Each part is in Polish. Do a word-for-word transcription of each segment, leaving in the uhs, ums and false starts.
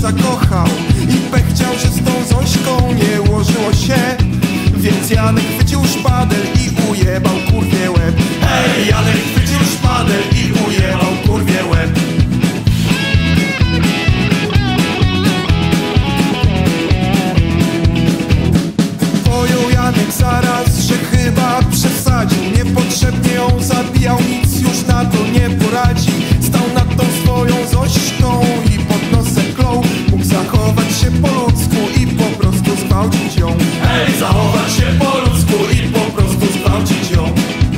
zakochał i pech chciał, że z tą Zośką nie ułożyło się. Więc Janek chwycił szpadel i ujebał kurwie łeb. Hej, Janek chwycił szpadel i ujebał kurwie łeb. Pojął Janek zaraz, że chyba przesadził. Niepotrzebnie ją zabijał, nic już na to nie poradzi. Stał nad tą swoją Zośką i pod nosem klął. Mógł zachować się po ludzku i po prostu zgwałcić ją. Hej, zachować się po ludzku i po prostu zgwałcić ją.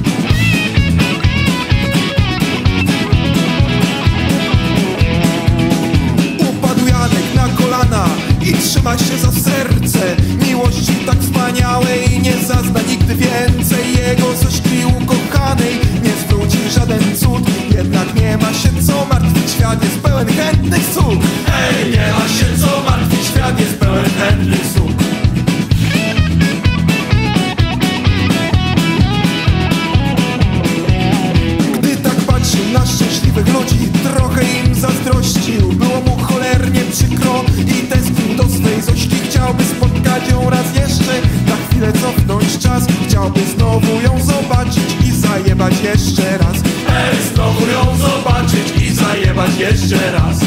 Upadł Janek na kolana i trzyma się za serce miłości tak wspaniałej, nie zazna nigdy więcej jego Zośki ukochanej. Nie zwróci żaden cud, jednak nie ma się co martwić, świat jest pełen chętnych słów. Hej, nie ma się co martwić, świat jest pełen chętnych słów. Gdy tak patrzył na szczęśliwych ludzi, trochę im zazdrościł. Było mu cholernie przykro i tęsknił do swej Zośki. Chciałby spotkać ją raz jeszcze, na chwilę cofnąć czas. Chciałby znowu ją zobaczyć i zajebać jeszcze raz. Ej, znowu ją zobaczyć i zajebać jeszcze raz.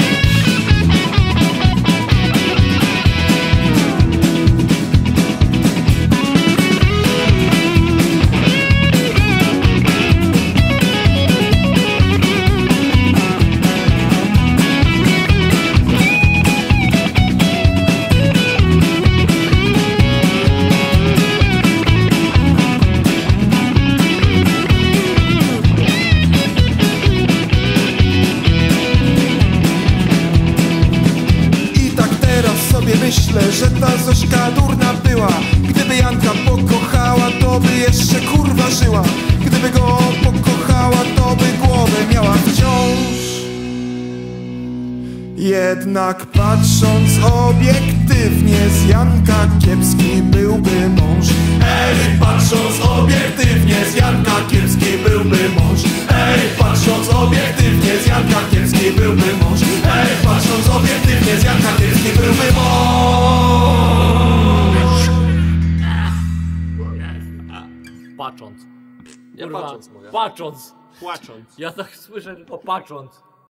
Myślę, że ta Zośka durna była. Gdyby Janka pokochała, to by jeszcze kurwa żyła. Gdyby go pokochała, to by głowę miała wciąż. Jednak patrząc obiektywnie, z Janka kiepski byłby mąż. Ej, patrząc obiektywnie, z Janka kiepski byłby mąż. Ej, patrząc obiektywnie, z Janka kiepski byłby mąż. Ej, patrząc obiektywnie, z Janka kiepski byłby mąż. Patrząc. Ja Kurwa, patrząc mówię. patrząc. Płacząc. Ja tak słyszę tylko patrząc.